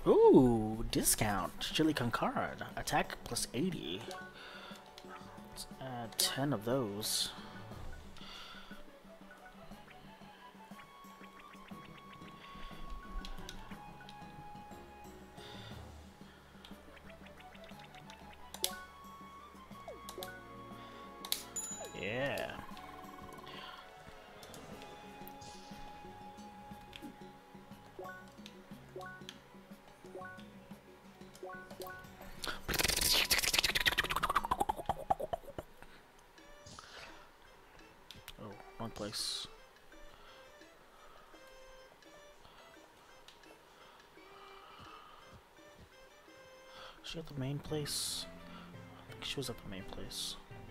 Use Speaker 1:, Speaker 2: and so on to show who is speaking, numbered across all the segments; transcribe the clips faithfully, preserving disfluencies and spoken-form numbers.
Speaker 1: Ooh, discount. Chili con carne. Attack plus eighty. Let's add ten of those. Yeah. Oh, wrong place. Is she at the main place? I think she was at the main place.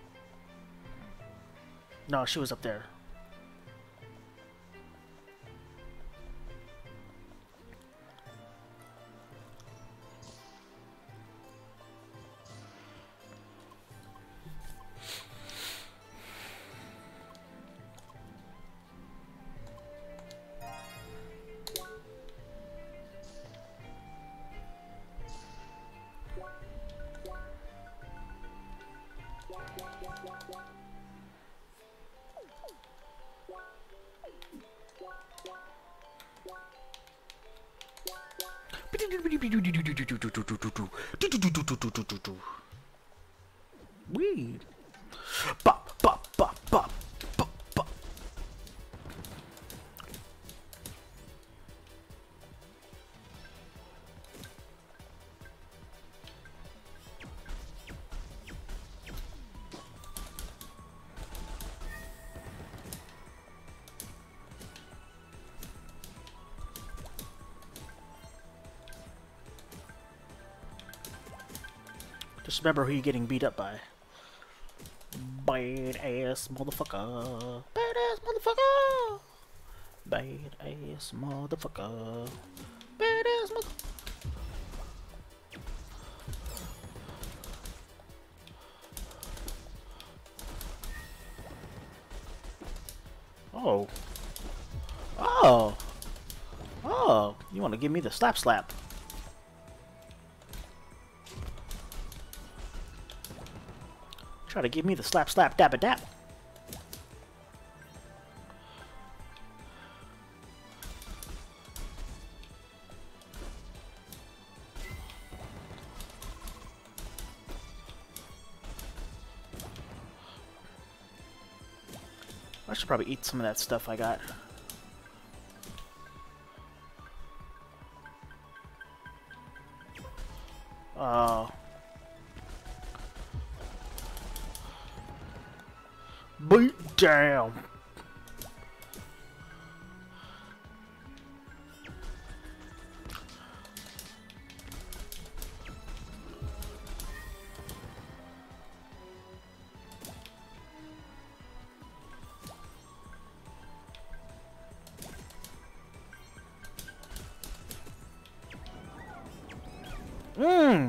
Speaker 1: No, she was up there. Weed. Bop, bop, bop, bop, bop, bop. Just remember who you're getting beat up by. Bad ass motherfucker. Bad ass motherfucker. Bad ass motherfucker. Bad ass mother. Oh. Oh. Oh. You want to give me the slap slap? Try to give me the slap slap dab a dab. I should probably eat some of that stuff I got. Oh. Beat down. Mmm.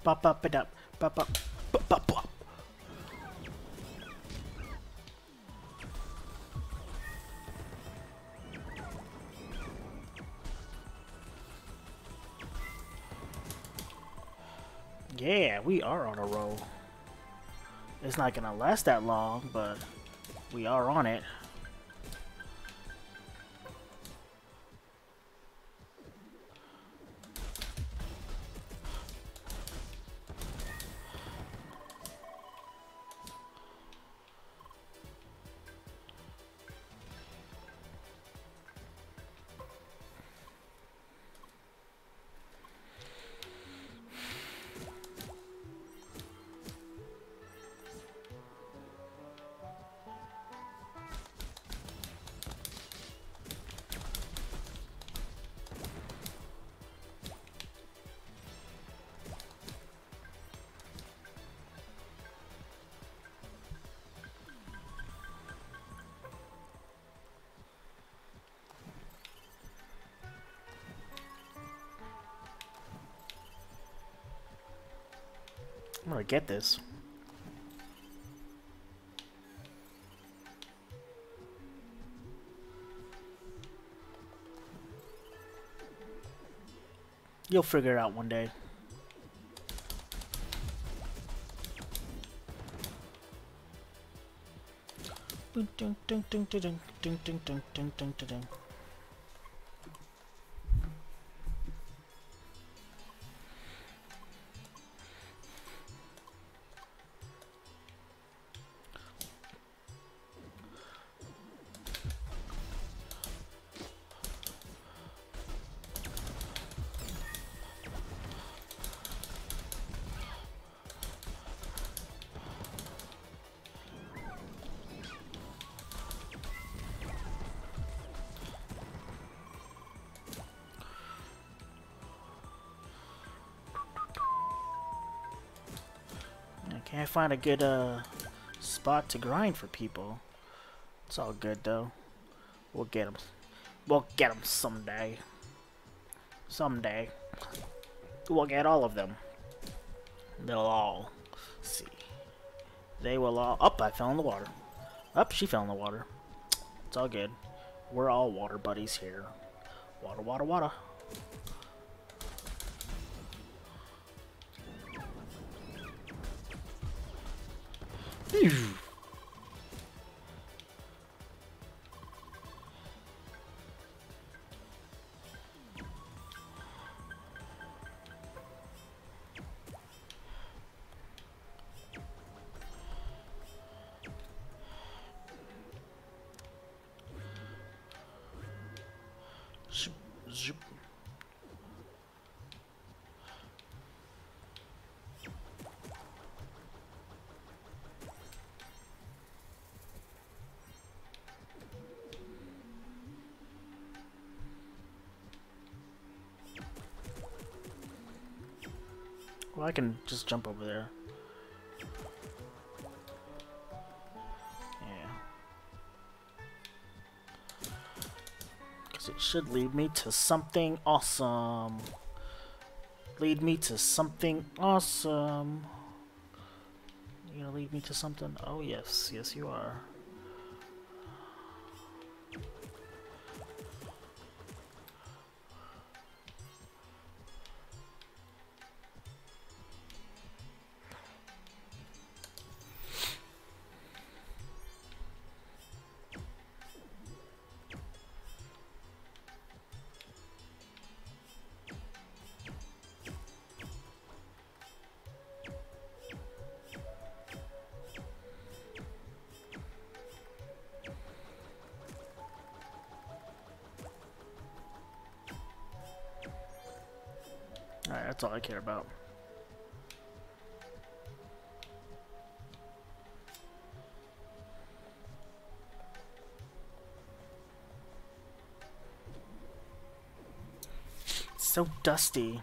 Speaker 1: Pop up it up. Pop up. Pop pop pop. Yeah, we are on a roll. It's not gonna last that long, but we are on it. I'm gonna get this. You'll figure it out one day. Dun, dun, dun, dun, dun, dun, dun, dun, dun, dun, dun, dun. Can't find a good uh spot to grind for people. It's all good though. We'll get them. We'll get them someday. Someday. We'll get all of them. They'll all see. They will all. Up! I fell in the water. Up! She fell in the water. It's all good. We're all water buddies here. Water, water, water. Phew. Zoop, zoop. Well, I can just jump over there. Yeah. Because it should lead me to something awesome. Lead me to something awesome. You gonna lead me to something? Oh, yes. Yes, you are. Alright, that's all I care about. It's so dusty.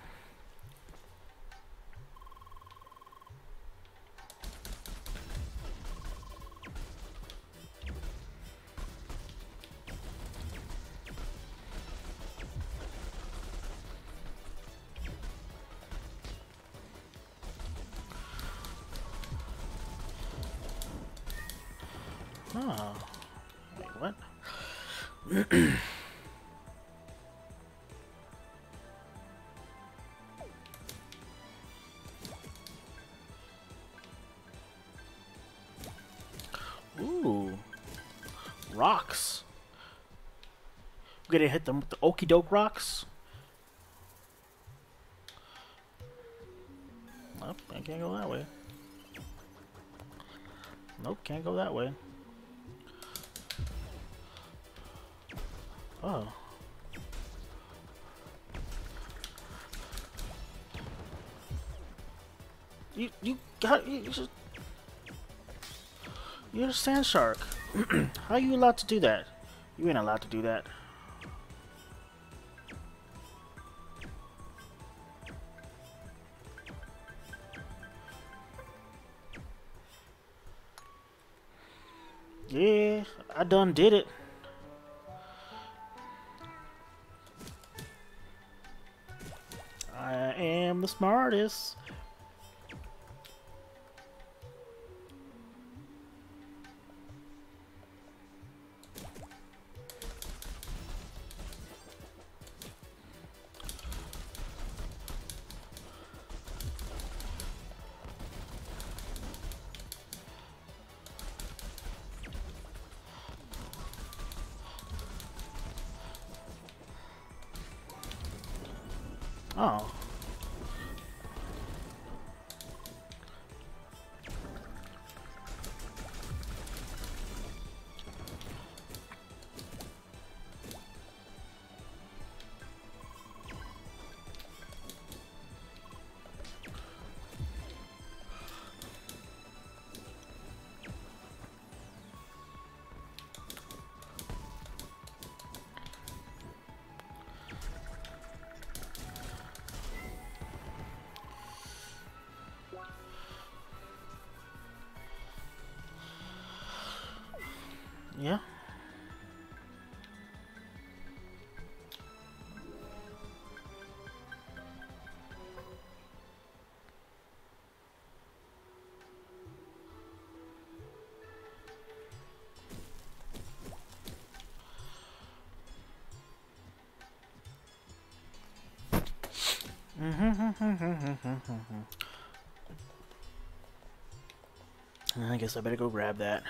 Speaker 1: Ooh. Rocks. We're gonna hit them with the okie doke rocks. Nope, I can't go that way. Nope, can't go that way. Oh. You you got you, you just You're a sand shark. How are you allowed to do that? You ain't allowed to do that. Yeah, I done did it. I am the smartest. Oh. Yeah. I guess I better go grab that.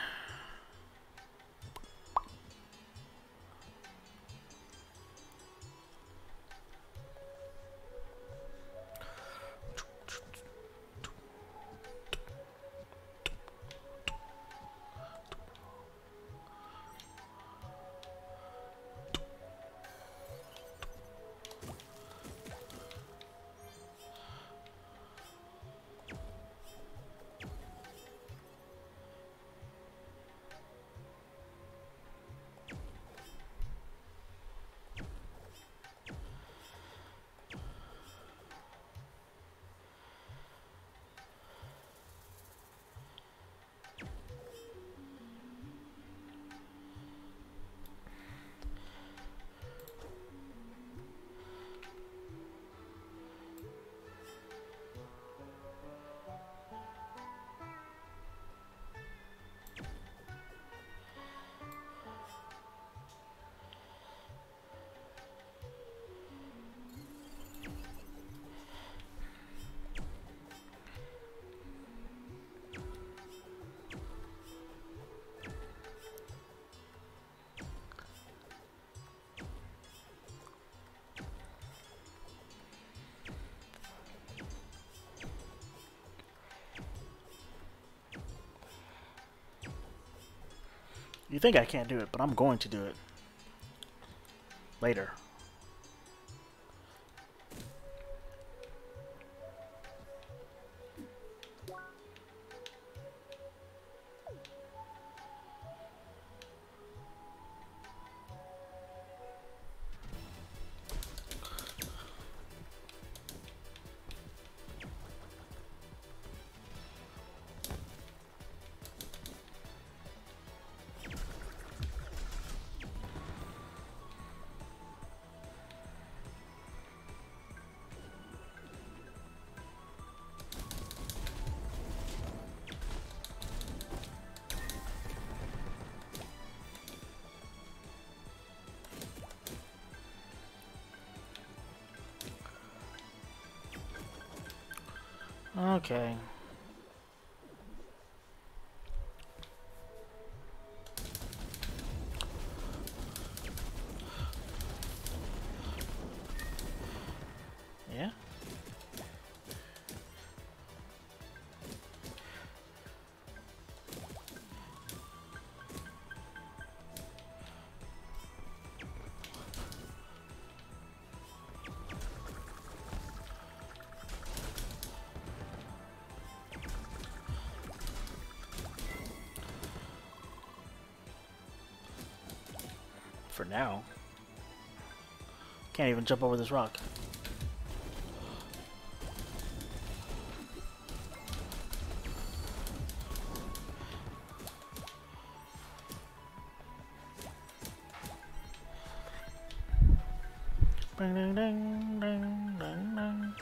Speaker 1: You think I can't do it, but I'm going to do it. Later. Okay. Yeah. For now. Can't even jump over this rock. Ding, ding, ding, ding, ding.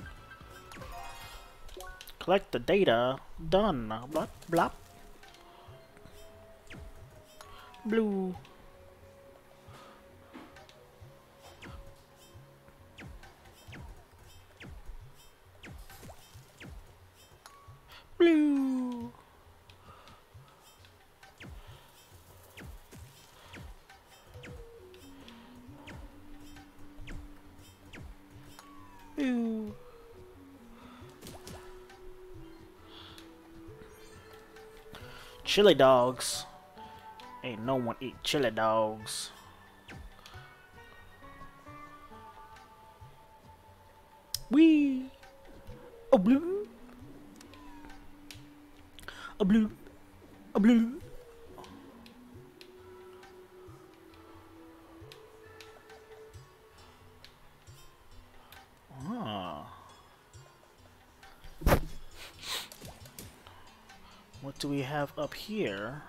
Speaker 1: Collect the data. Done. Blop, blop. Blue. Blue. Blue. Chili dogs. Ain't no one eat chili dogs. Wee. A blue. A blue. A blue. Ah. What do we have up here?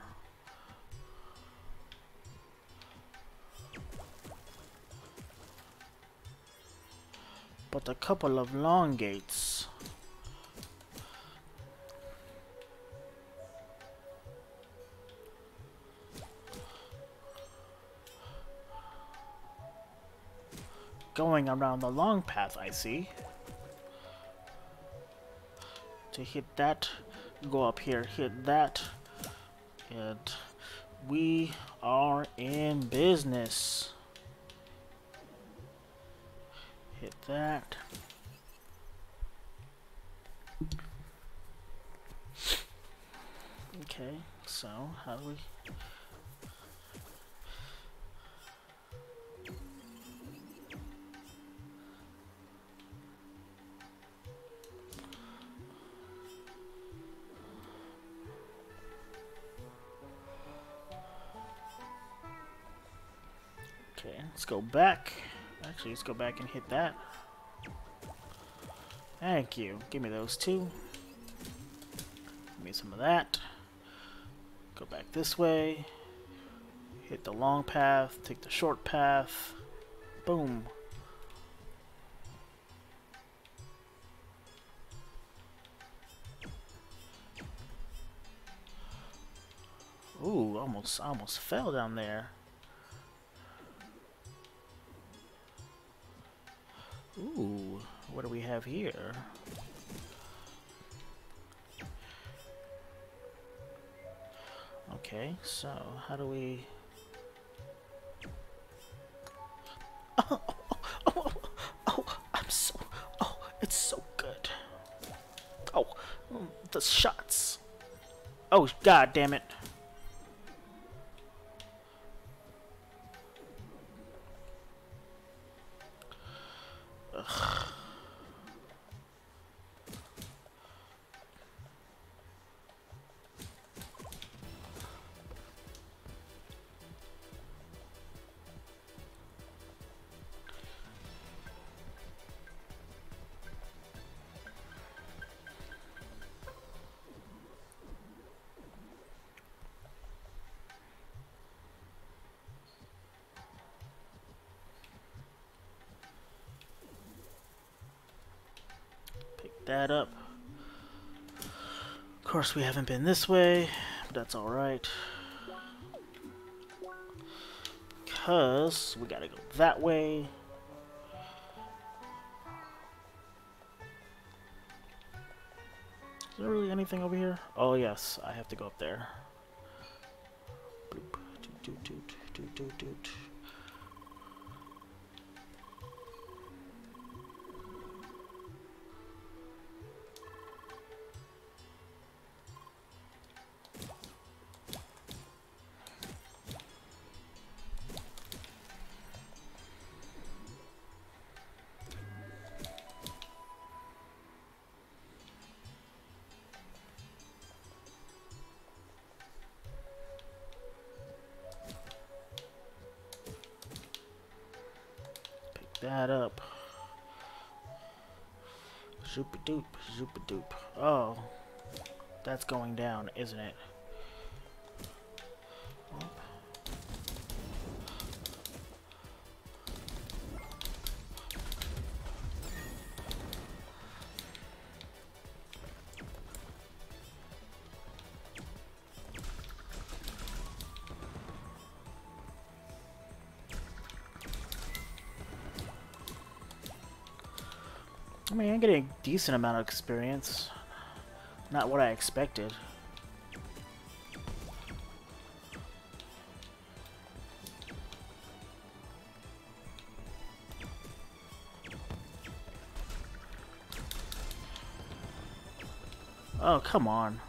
Speaker 1: But a couple of long gates. Going around the long path, I see. To hit that, go up here, hit that, and we are in business. Hit that. Okay, so how do we... Okay, let's go back. Actually, let's go back and hit that. Thank you. Give me those two. Give me some of that. Go back this way. Hit the long path. Take the short path. Boom. Ooh, almost, almost fell down there. Ooh, what do we have here? Okay, so how do we... Oh, oh, oh, oh, I'm so... Oh, it's so good. Oh, the shots. Oh, god damn it. Ugh. That up. Of course, we haven't been this way, but that's alright. Because we gotta go that way. Is there really anything over here? Oh yes, I have to go up there. Boop. Doot, doot, doot, doot, doot. That up. Zoop a doop, zoop a doop. Oh, that's going down, isn't it? I mean, I'm getting a decent amount of experience. Not what I expected. Oh, come on.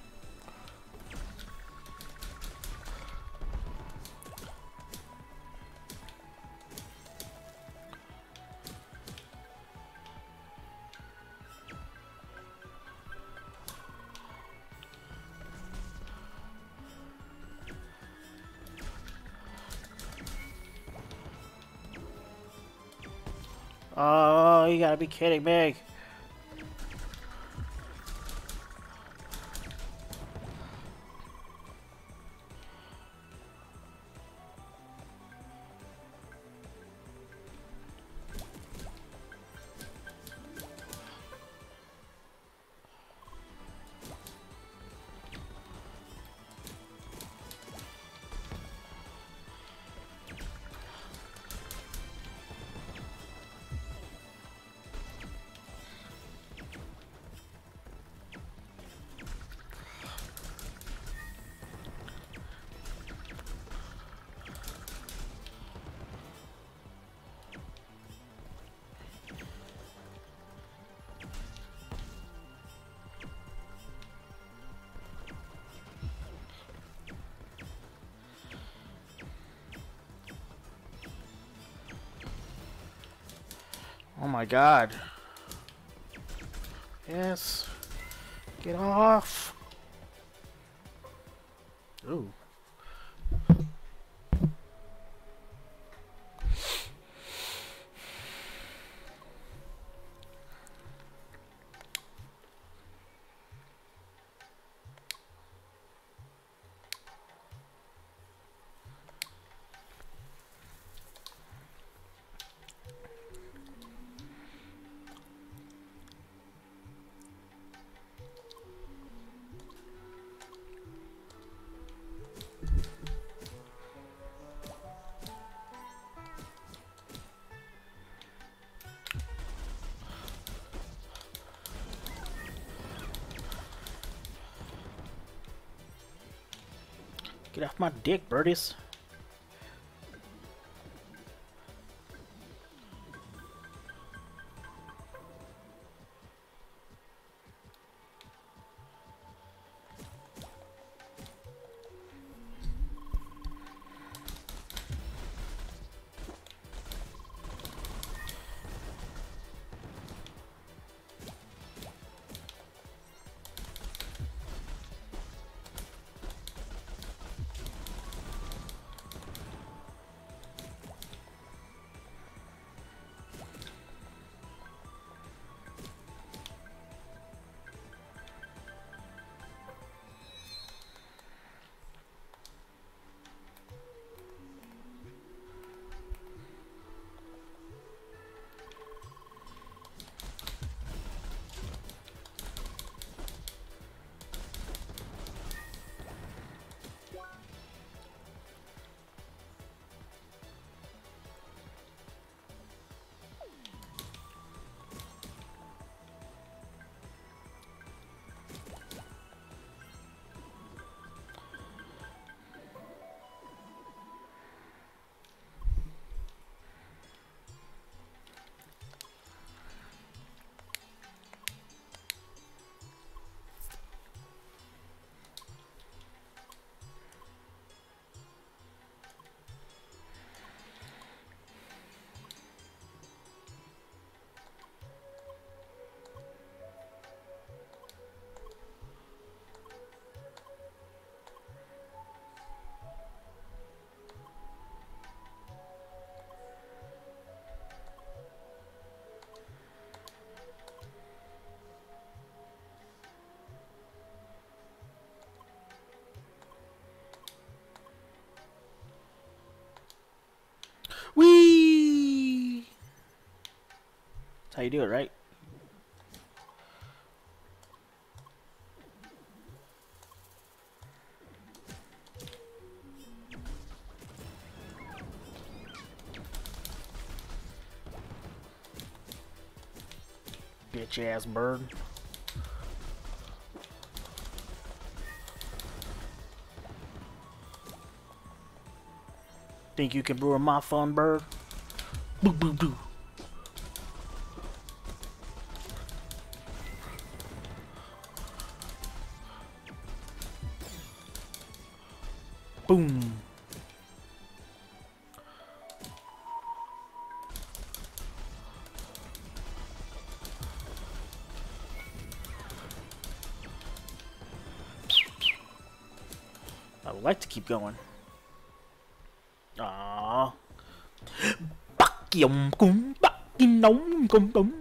Speaker 1: Oh, you gotta be kidding me. Oh my god. Yes. Get off. Ooh. Get off my dick, birdies. That's how you do it, right? Bitch ass bird. Think you can ruin my fun, bird? Boo boo boo. Boom. I would like to keep going. Aww. Bắt giọng cũng bắt nóng cũng đúng.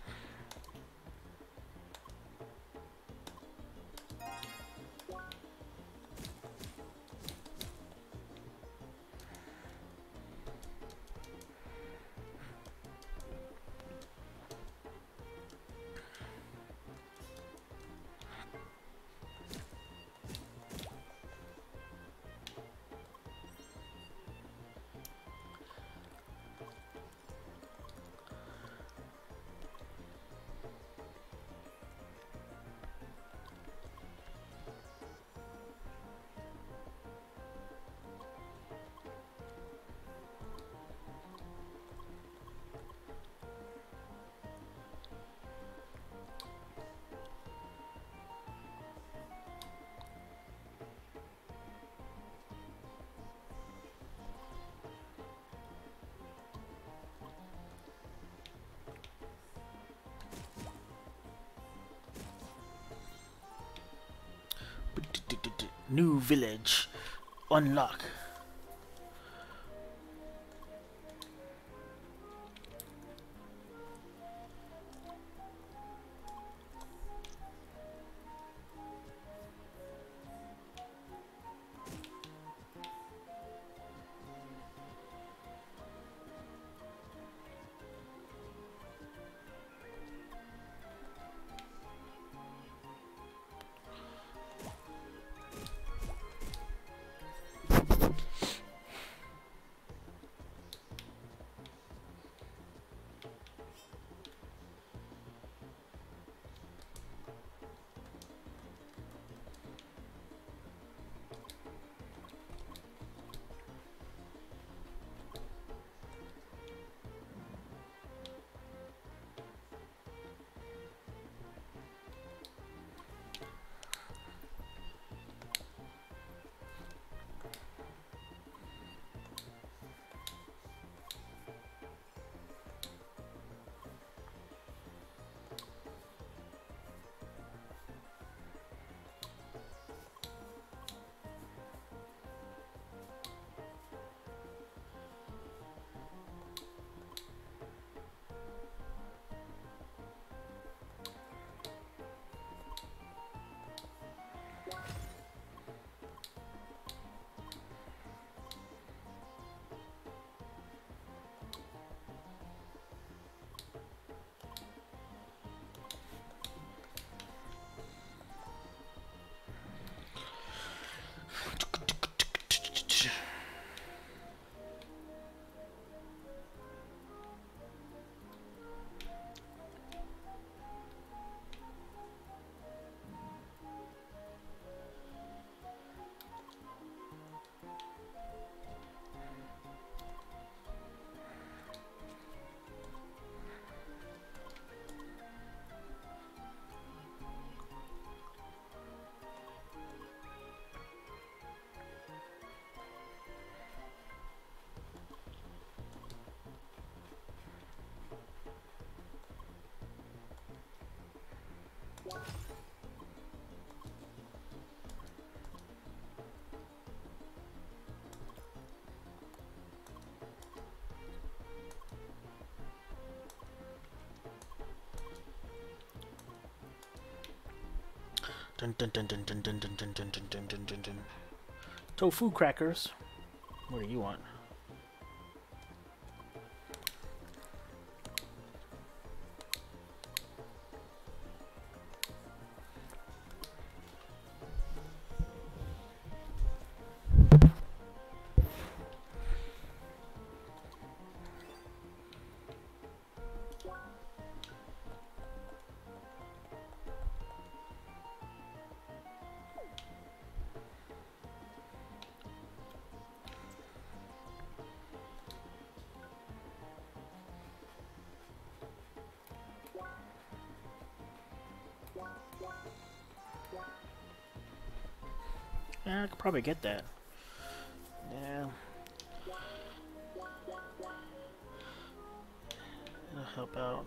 Speaker 1: New village. Unlock. Dun dun dun dun dun dun dun dun dun dun dun dun dun dun. Tofu crackers. What do you want? Yeah, I could probably get that. Yeah. It'll help out.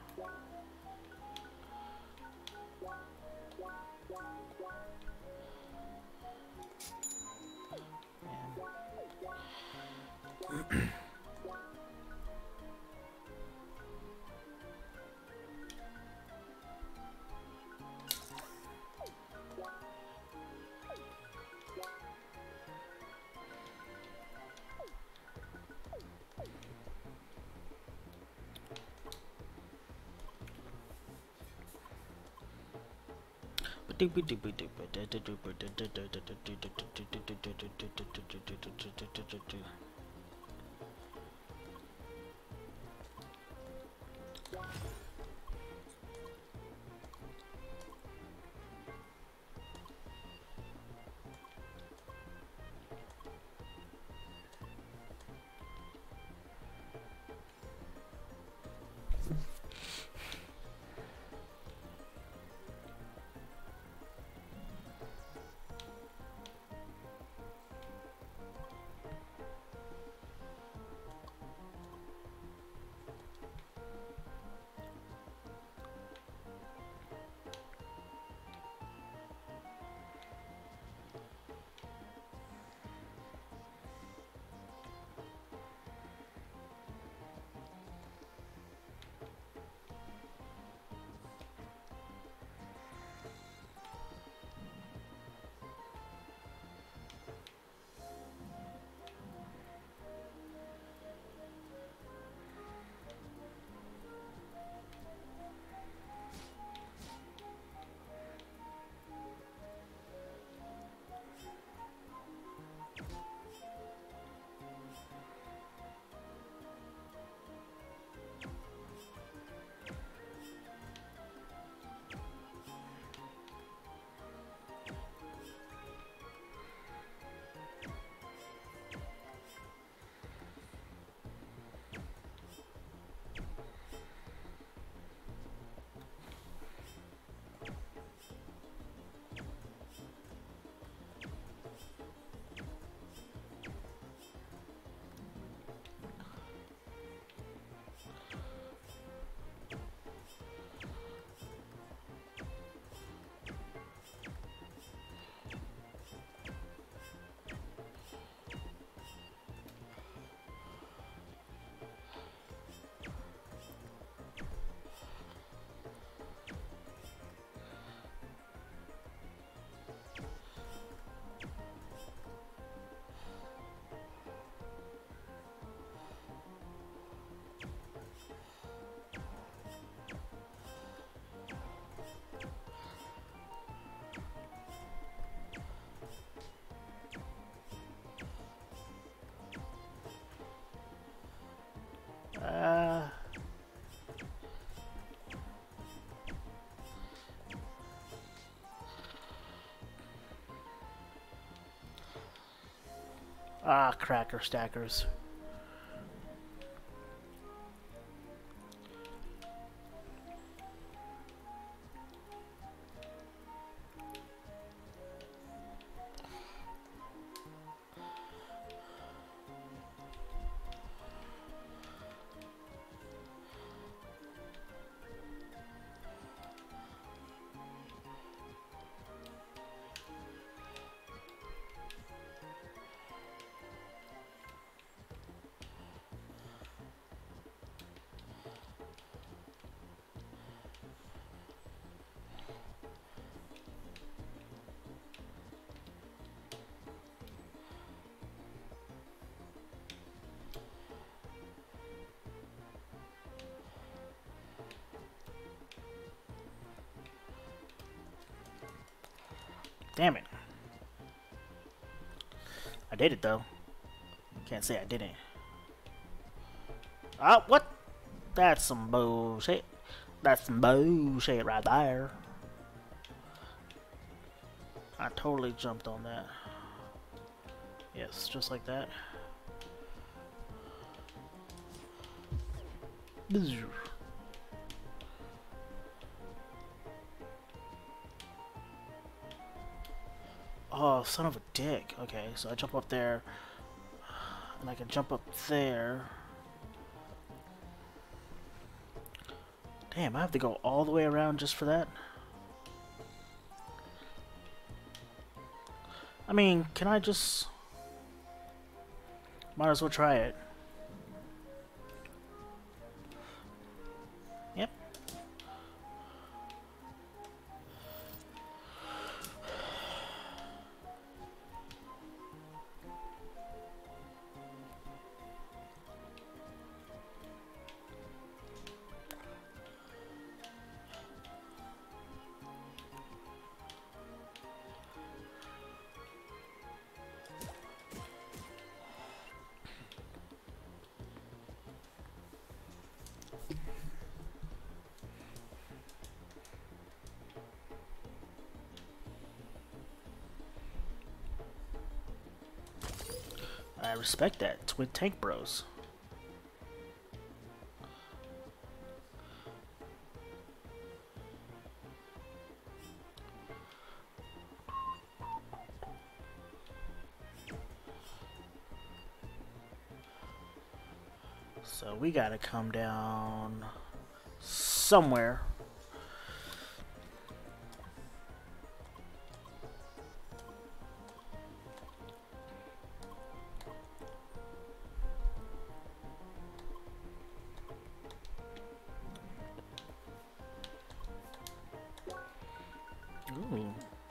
Speaker 1: Uh, ah, cracker stackers. Damn it. I did it though. Can't say I didn't. Oh, what? That's some bullshit. That's some bullshit right there. I totally jumped on that. Yes, just like that. Oh, son of a dick. Okay, so I jump up there, and I can jump up there. Damn, I have to go all the way around just for that? I mean, can I just... Might as well try it. Yep. I respect that. It's with Tank Bros. So we gotta come down somewhere. Ooh.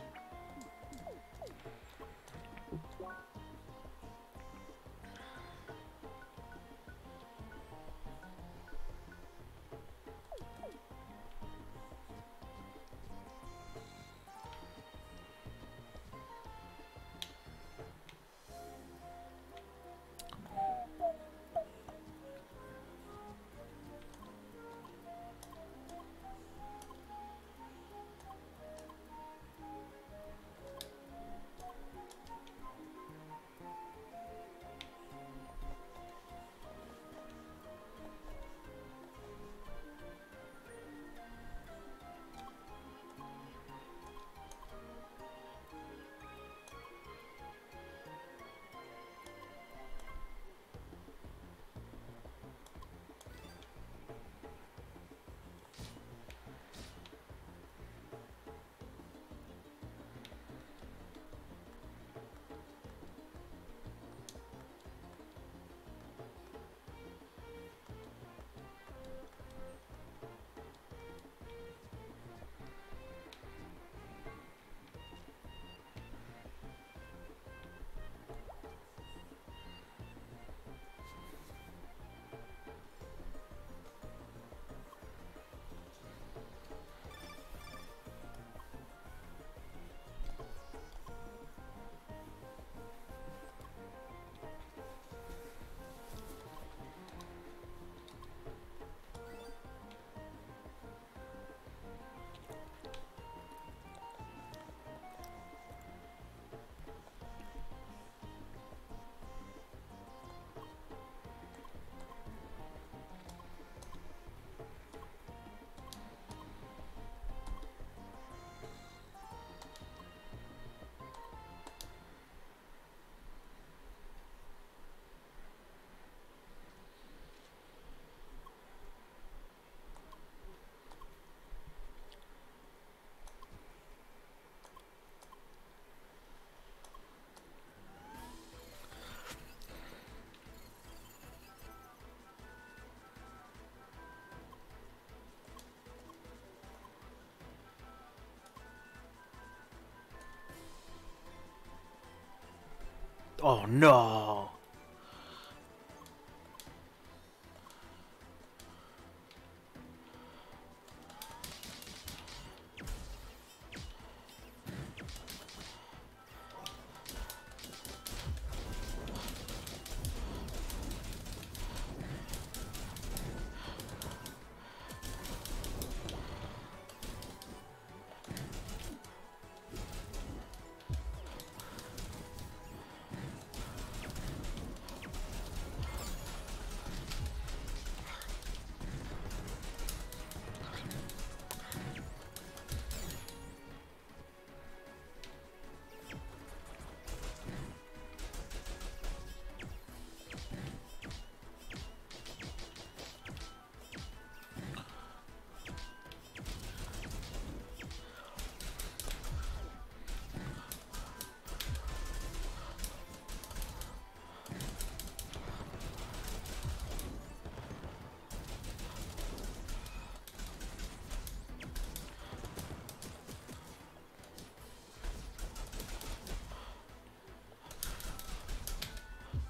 Speaker 1: Oh no!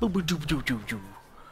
Speaker 1: Boo boo doo doo doo doo.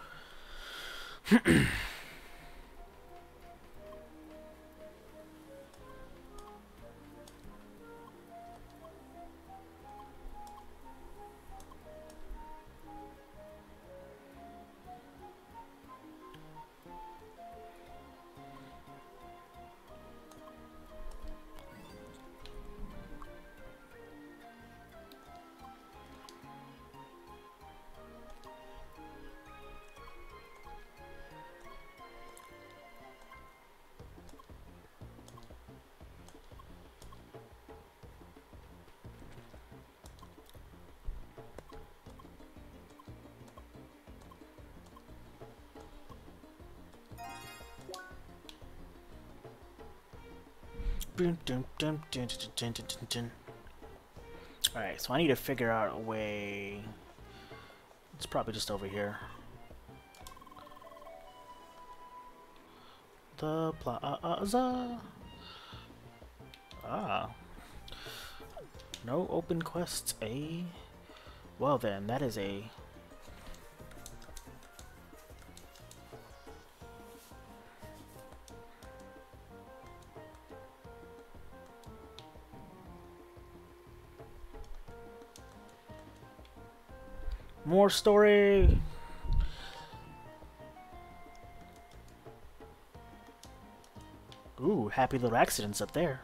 Speaker 1: Alright, so I need to figure out a way. It's probably just over here. The plaza. Ah. No open quests, eh? Well then, that is a... More story! Ooh, happy little accidents up there.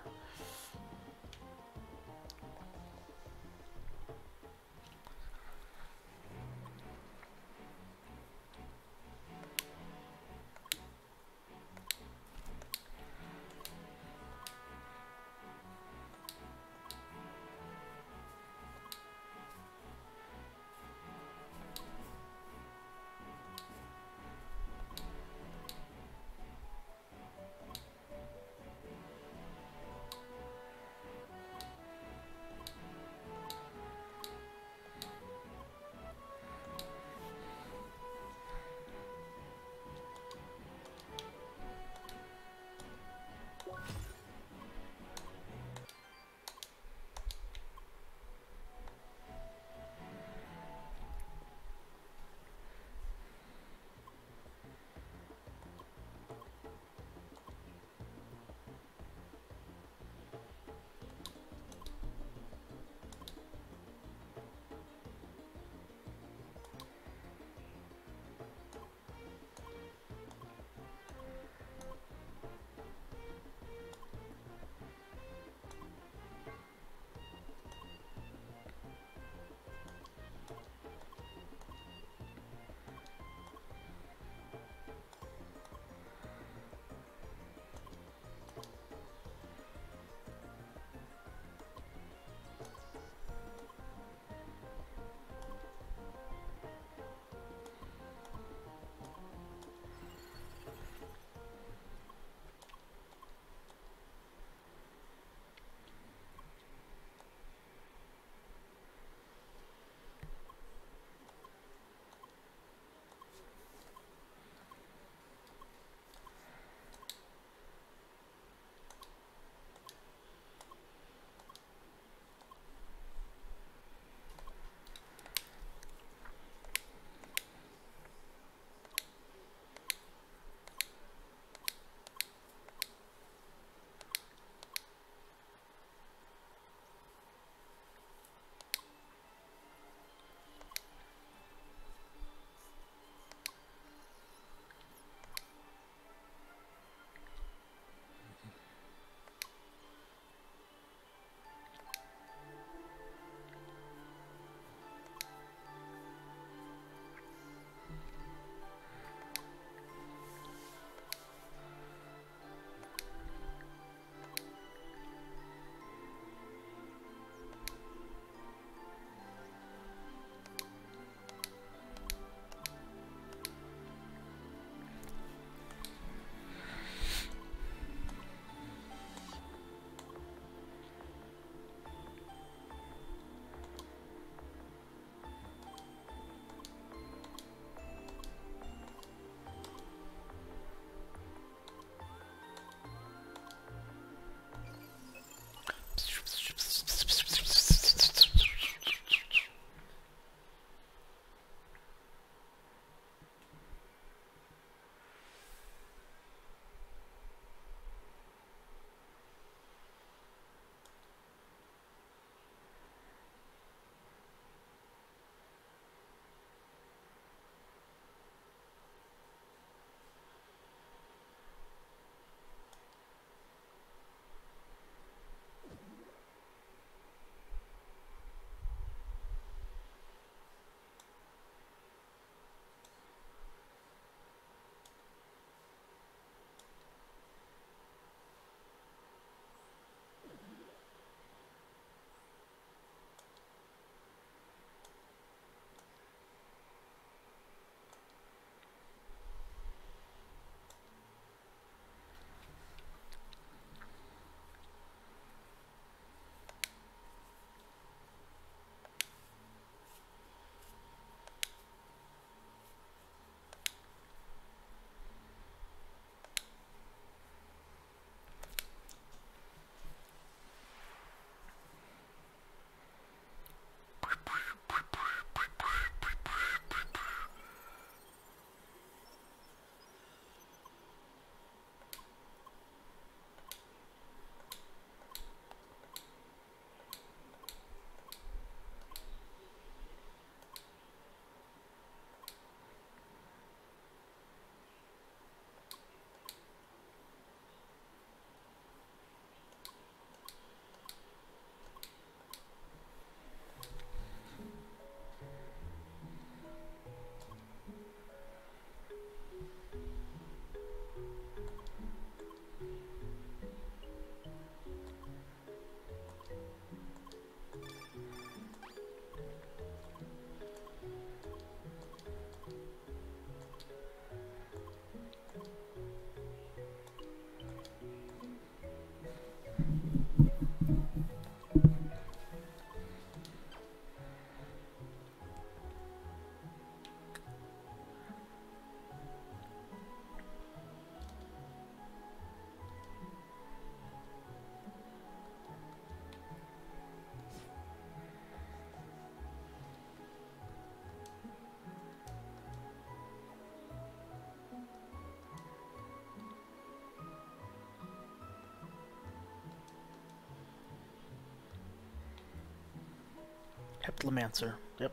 Speaker 1: Heptlomancer. Yep.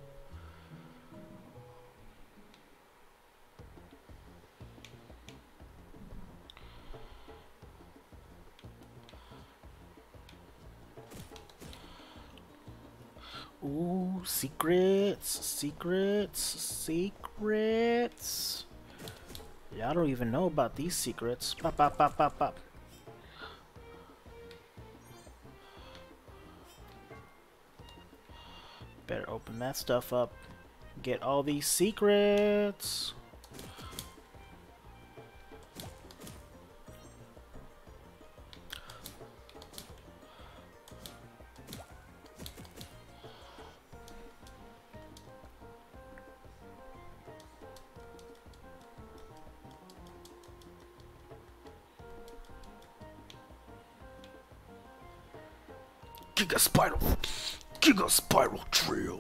Speaker 1: Ooh, secrets, secrets, secrets. Yeah, I don't even know about these secrets. Pop, pop, pop, pop, pop. Better open that stuff up. Get all these secrets. Giga Spiral! Giga Spiral Trail!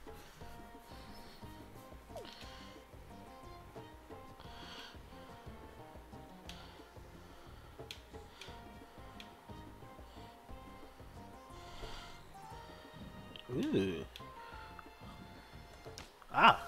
Speaker 1: Ooh. Ah!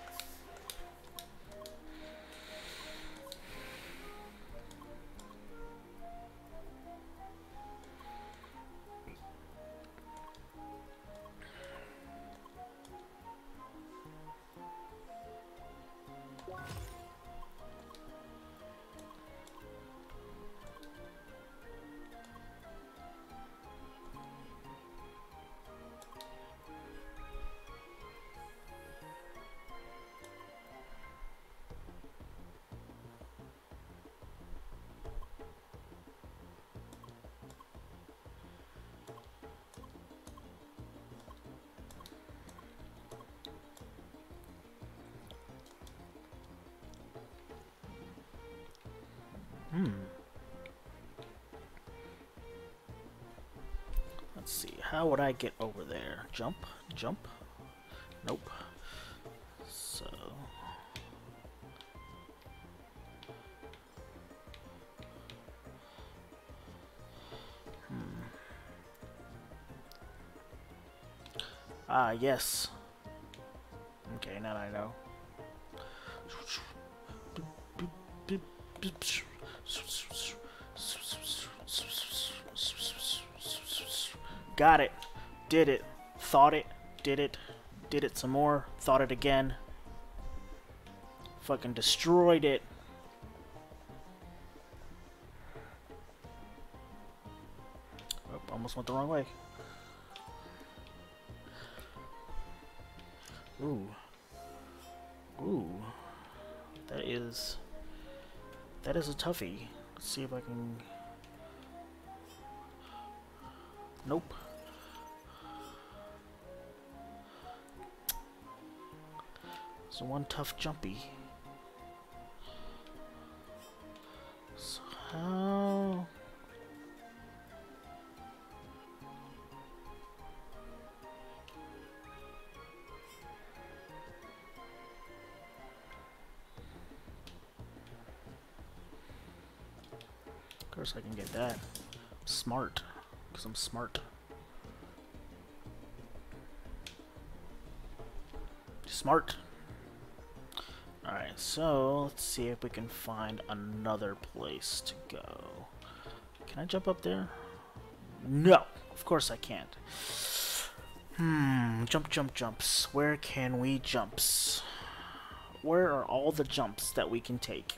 Speaker 1: Hmm. Let's see. How would I get over there? Jump? Jump? Nope. So... Hmm. Ah, yes. Okay, now I know. Got it. Did it. Thought it. Did it. Did it some more. Thought it again. Fucking destroyed it. Oh, almost went the wrong way. Ooh. Ooh. That is... That is a toughie. Let's see if I can... Nope. So one tough jumpy. So how... Of course I can get that. Smart. Because I'm smart. Smart. Alright, so let's see if we can find another place to go. Can I jump up there? No! Of course I can't. Hmm, jump, jump, jumps. Where can we jumps? Where are all the jumps that we can take?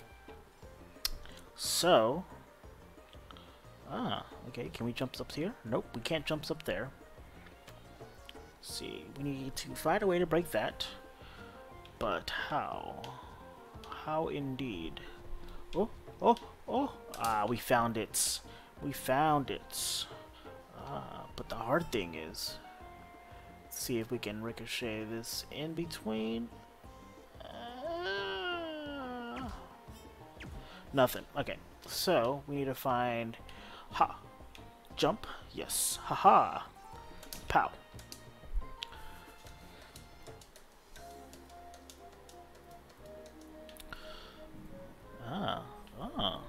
Speaker 1: So... Ah, okay, can we jump up here? Nope, we can't jump up there. Let's see, we need to find a way to break that. But how? How indeed? Oh, oh, oh! Ah, we found it. We found it. Ah, but the hard thing is... Let's see if we can ricochet this in between. Uh, nothing. Okay, so we need to find... Ha! Jump? Yes. Haha! Pow! Ah. Ah.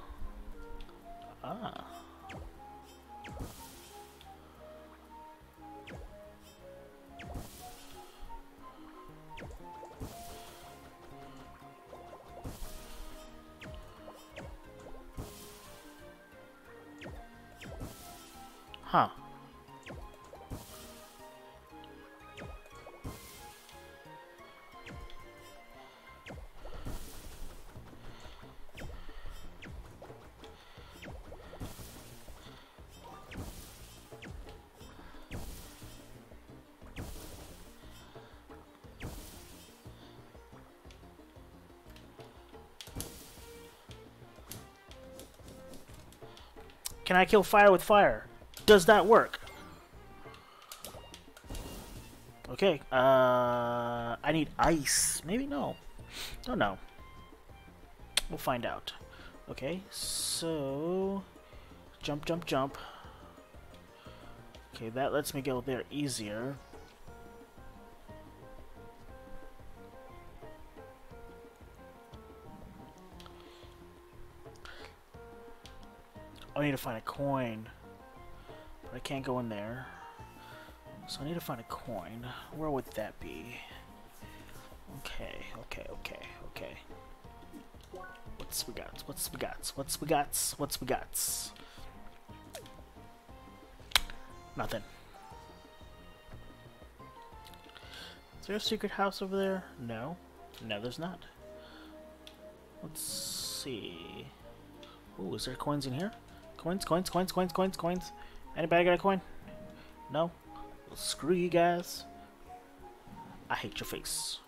Speaker 1: Ah. Huh. Can I kill fire with fire? Does that work? Okay, uh, I need ice. Maybe no. Don't know. We'll find out. Okay, so jump, jump, jump. Okay, that lets me go there easier. I need to find a coin, but I can't go in there. So I need to find a coin. Where would that be? Okay, okay, okay, okay. What's we got? What's we got? What's we got? What's we got? Nothing. Is there a secret house over there? No. No, there's not. Let's see. Ooh, is there coins in here? Coins, coins, coins, coins, coins, coins. Anybody got a coin? No? Well, screw you guys. I hate your face.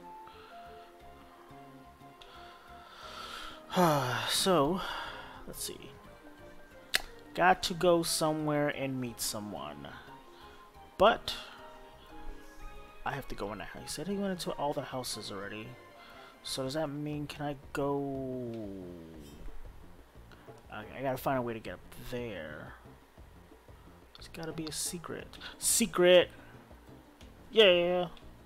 Speaker 1: So, let's see. Got to go somewhere and meet someone. But, I have to go in there. He said he went into all the houses already. So does that mean, can I go... I, I gotta find a way to get up there. It's gotta be a secret. Secret! Yeah!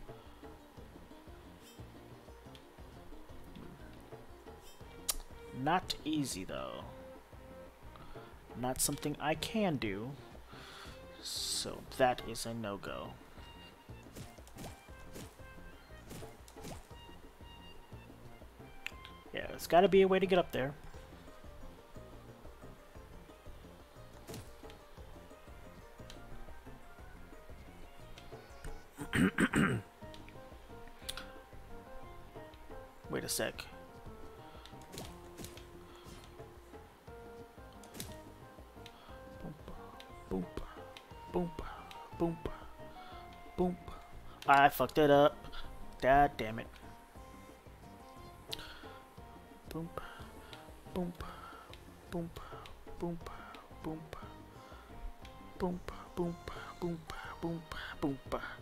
Speaker 1: Not easy, though. Not something I can do. So that is a no-go. Yeah, there's gotta be a way to get up there. Wait a sec. Boom, boom, boom, boom. I fucked it up. God damn it. Boom, boom, boom, boom, boom, boom, boom, boom, boom, boom.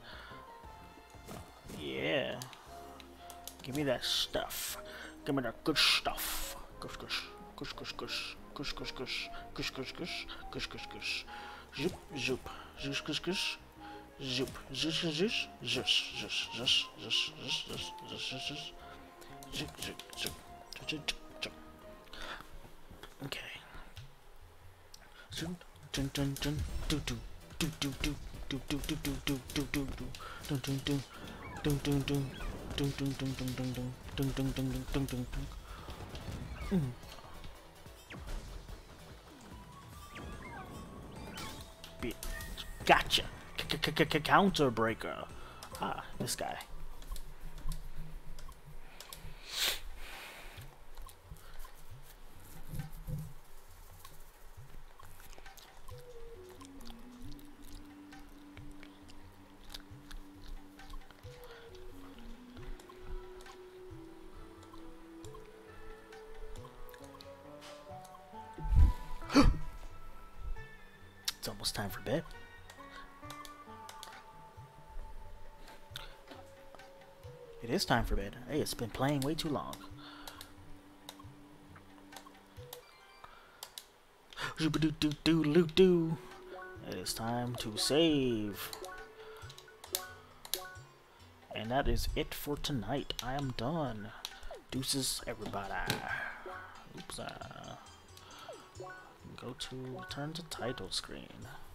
Speaker 1: Yeah. Give me that stuff. Give me that good stuff. Gush, gush, gush, gush, gush, gush, gush, gush, gush, gush, gush, gush, gush, gush. Zoop, zoop, zoos, gush, gush. Zoop, zoos, zoos, zoos, zoos, zoos, zoos, zoos, zoos, zoos, zoos, zoos. Zoop, zoop, zoop, zoop, zoop. Okay. Zoom, dun, dun, dun, do, do, do, do, do, do, do, do, do, do, do, do, do, do, do, dun, dun, dun. Dun dun dun dun dun dun dun dun dun dun dun dun. Mm. Gotcha. Counter breaker. Ah, this guy. It's almost time for bed. It is time for bed. Hey, it's been playing way too long. Doo-doo-doo-doo-doo-doo. It is time to save. And that is it for tonight. I am done. Deuces, everybody. Oops. Uh, go to return to title screen.